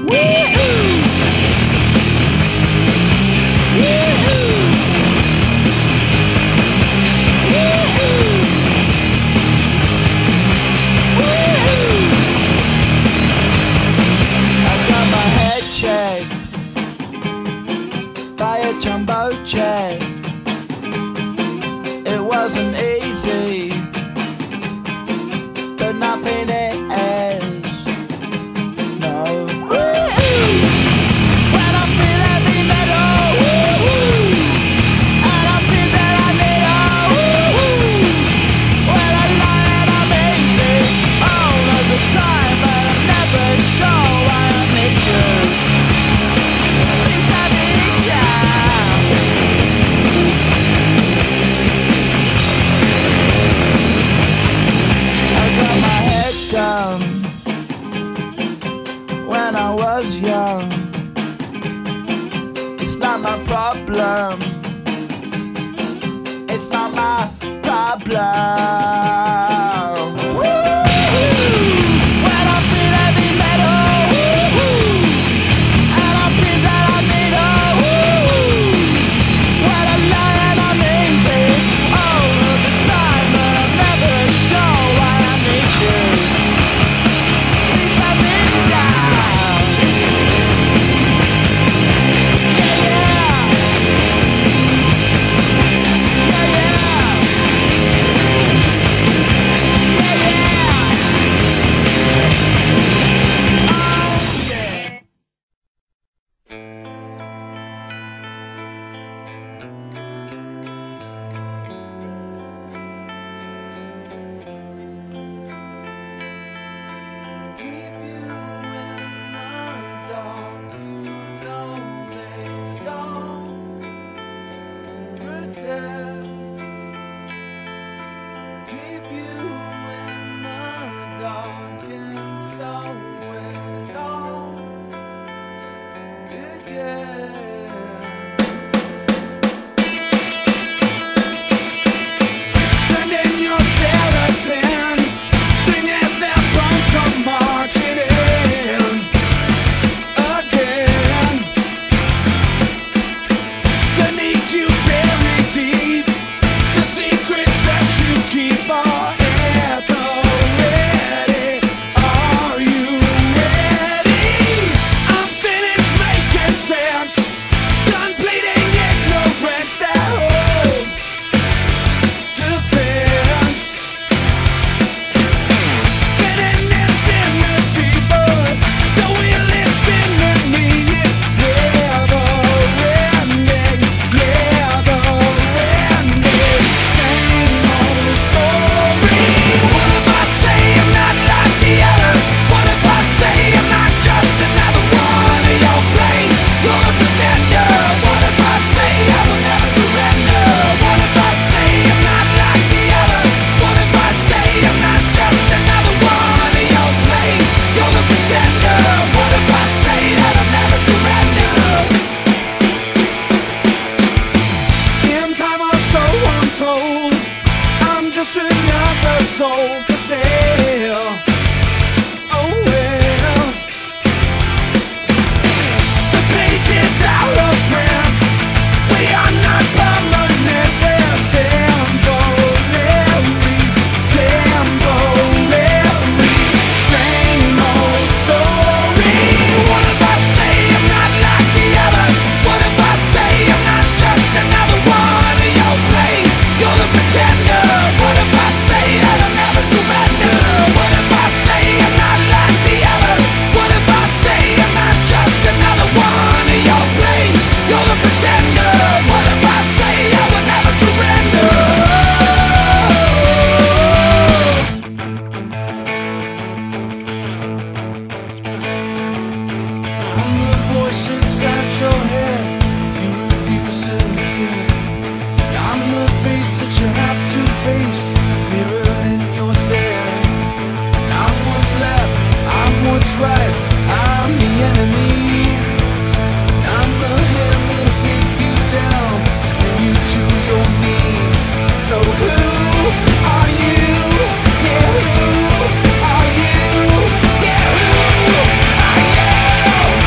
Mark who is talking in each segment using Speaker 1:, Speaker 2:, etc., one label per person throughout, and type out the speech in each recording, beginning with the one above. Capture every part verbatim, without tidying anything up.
Speaker 1: Jumbo jet. It wasn't easy, but nothing is. No. When I feel heavy metal, and I feel that I need a when I lie and I'm easy all of the time, but I'm never sure why I need you. Please I need you. When I was young, it's not my problem. It's not my problem. When I feel heavy metal, and I feel that I need a when I lie and I'm easy all of the time, but I'm never sure why I need you. Keep you in the dark, and so it all began. Sending your skeletons, sing as their bones come marching in again. They need you buried deep, the secrets that you keep are at the ready. Are you ready? I'm finished making sense, done bleeding ignorance that hold defense. Spinning infinity, but the wheel is spinning me. It's never ending, never ending. Same old story. What if I say I'm not like the others? What if I say I'm not just another one of your plays? You're a pretender. What if I say I will never surrender? What if I say I'm not like the others? What if I say I'm not just another one of your plays? You're the pretender. What if I say that I'll never surrender? In time or so I'm told, I'm just another soul for sale. Oh well, the page is out of print. We are not permanent. They're temporary, temporary. Same old story. What if I say I'm not like the others? What if I say I'm not just another one of your plays? You're the pretender. What if I say that I'll never surrender? What if I say I'm not like the others? What if I say I'm not just another one of your plays? You're the pretender. What if I say I will never surrender? I'm the voice inside your head you refuse to hear. I'm the face that you have to face, mirrored in your stare. I'm what's left, I'm what's right, I'm the enemy. I'm the hand that'll take you down, bring you to your knees. So who are you? Yeah, who are you? Yeah, who are you?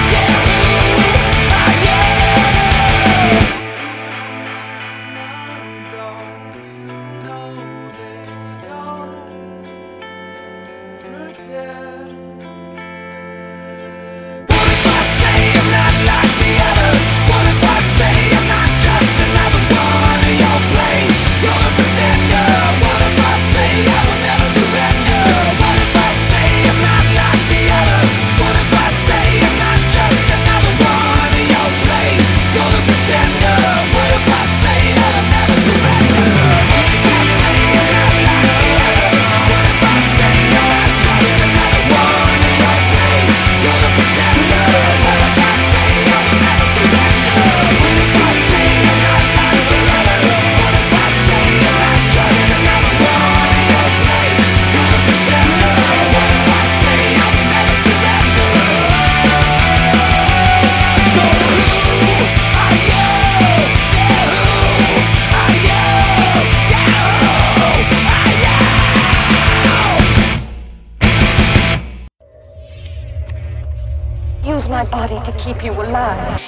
Speaker 2: use my body to keep you alive.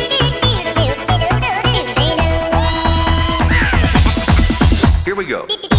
Speaker 3: Here we go.